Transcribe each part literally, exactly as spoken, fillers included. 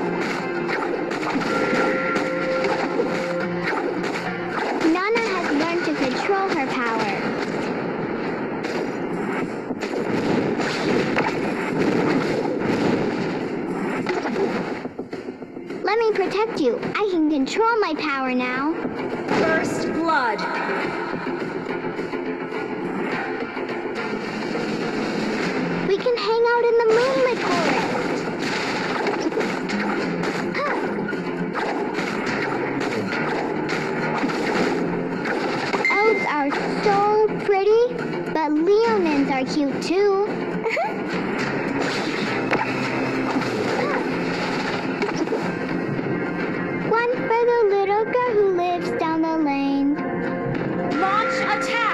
Nana has learned to control her power. Let me protect you. I can control my power now. First blood. We can hang out in the moonlit forest. Elves are so pretty, but Leonins are cute too. One for the little girl who lives down the lane. Launch attack!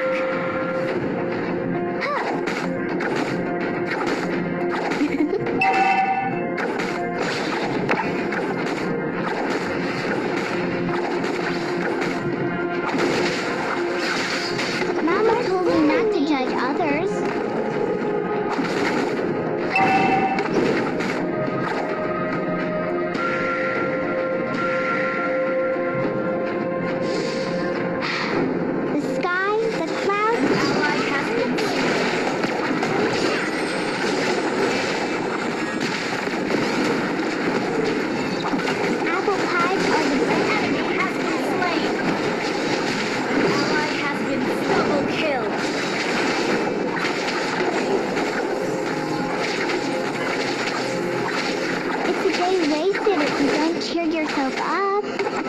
Mama told me not to judge others. The sky, the clouds, Ally has been apple pies are the best. enemy has been slain. Ally has been double killed. It's a day wasted if you don't cheer yourself up.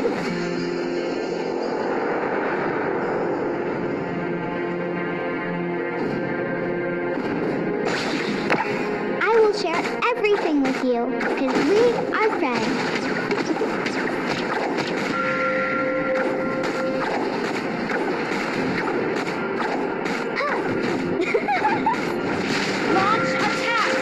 I will share everything with you, because we are friends. Launch attack!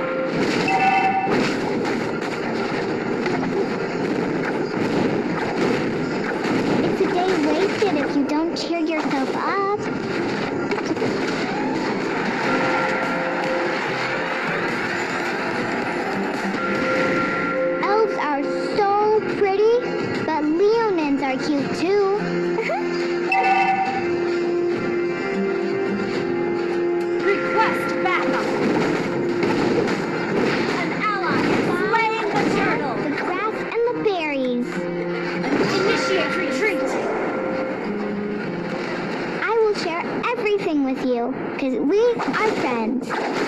It's a day wasted if you don't cheer yourself up. Elves are so pretty, but Leonins are cute too. Request backup! An ally has slain the turtle! The grass and the berries. Initiate retreat! I will share everything with you, because we are friends.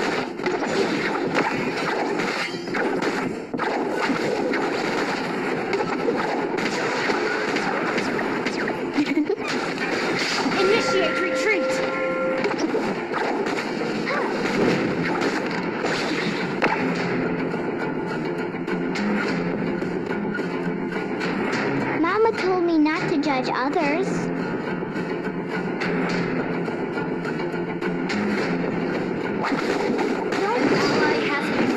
Initiate retreat! Mama told me not to judge others. Ally has been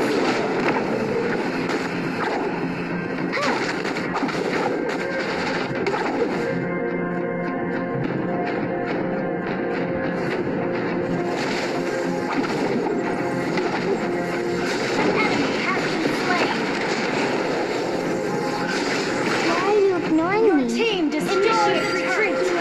An enemy has been slain! Why are you ignoring Your me? team destroyed the turret!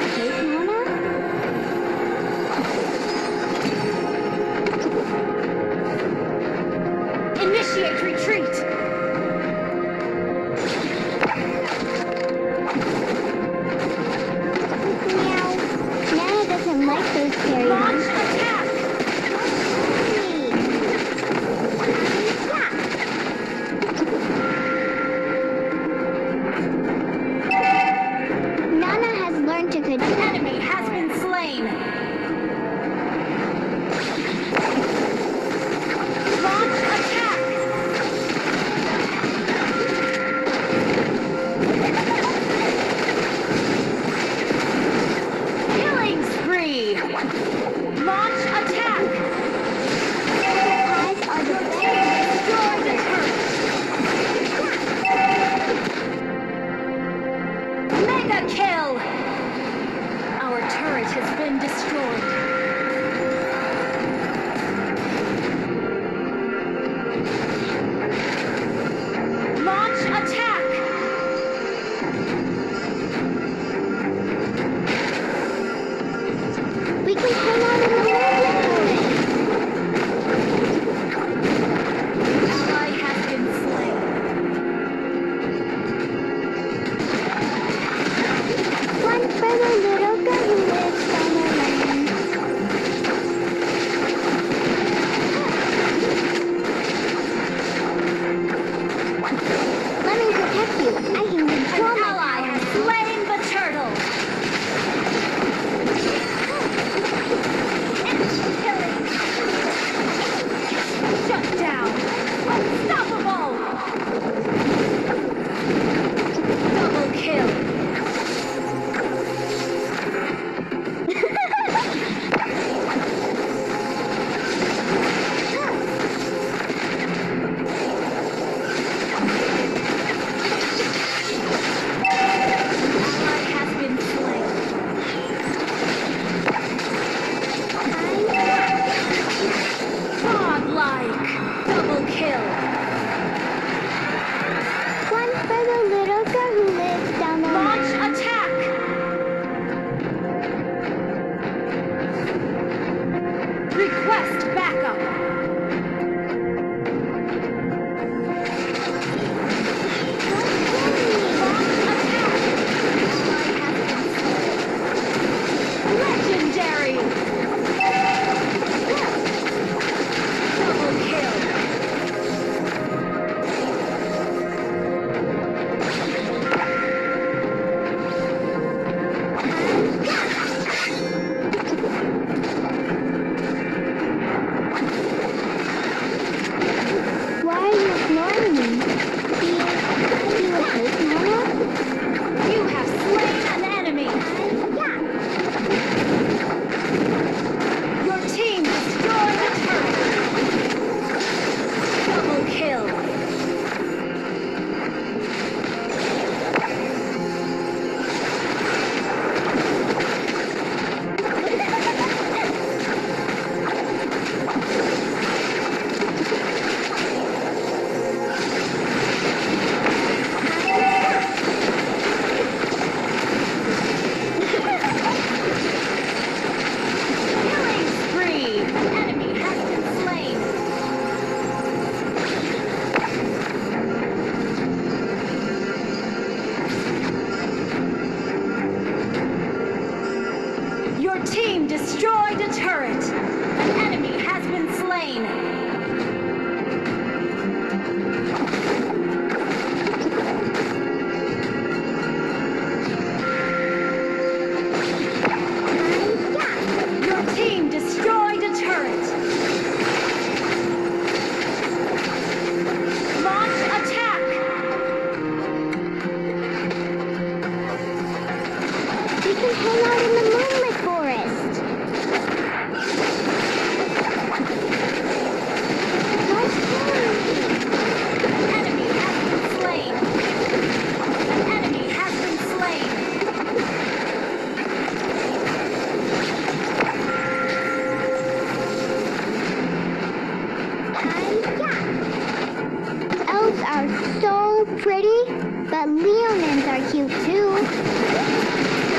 But Leonins are cute too.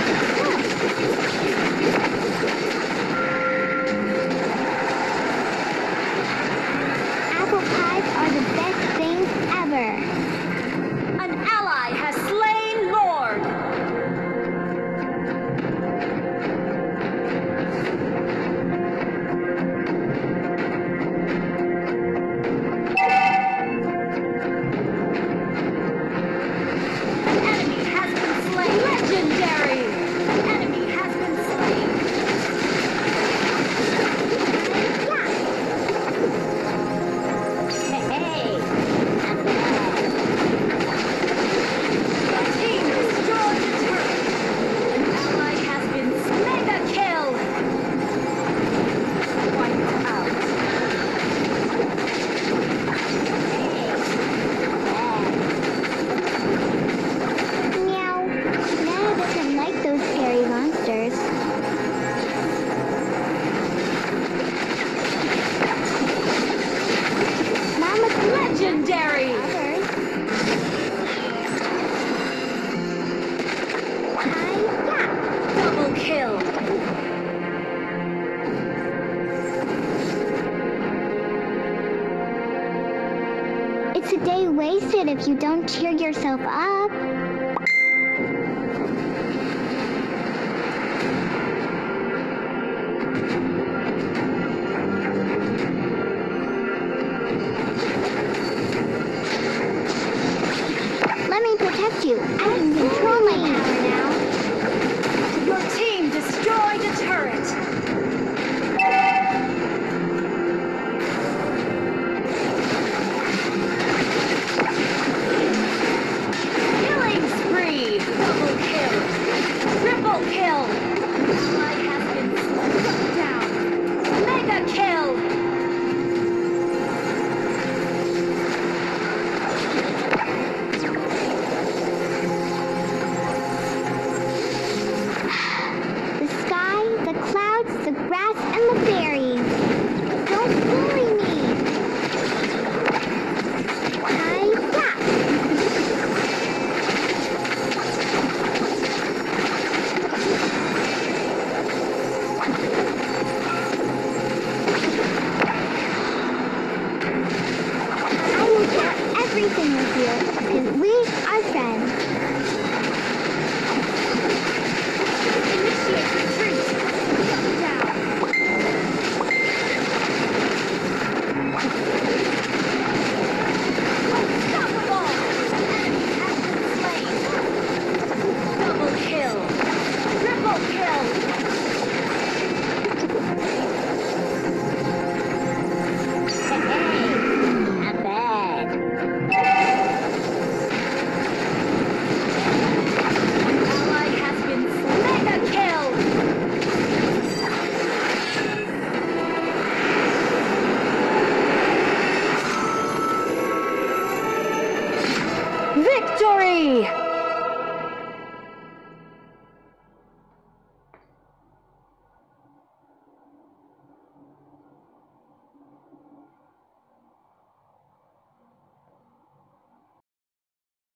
Apple pies are the best things ever. An ally has slain Lord. An enemy has been slain. Legendary. An enemy has been slain. Hey, I'm bad. Your team destroyed the turret. An ally has been mega kill. Wiped out. Meow. Nana doesn't like those scary monsters. Mama's Legendary. others. Hi-ya! Double kill. It's a day wasted if you don't cheer yourself up. Let me protect you. I can control my power now. Your team destroyed a turret. Killing spree. Double kill. Triple kill. Ally has been struck down. Mega kill. The sky, the clouds, the grass, and the fairies. Don't worry me. Hi-ya! I will share everything with you, because we are friends. Initiate retreat. Shut down. Unstoppable. Enemy has been slain. Double kill. Triple kill. I'm bad. Ally has been mega kill. Victory!